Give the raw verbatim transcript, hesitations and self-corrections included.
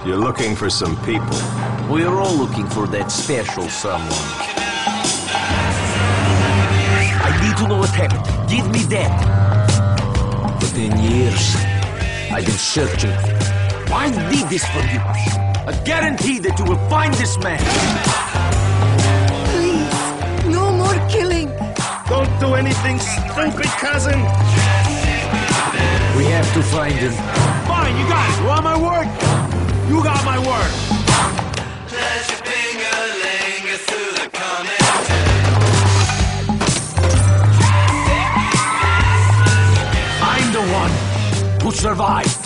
You're looking for some people. We're all looking for that special someone. I need to know what happened. Give me that. For ten years, I've been searching. I need this from you. A guarantee that you will find this man. Please, no more killing. Don't do anything stupid, cousin. We have to find him. Fine, you got it. You want my word? You got my word. I'm the one who survived.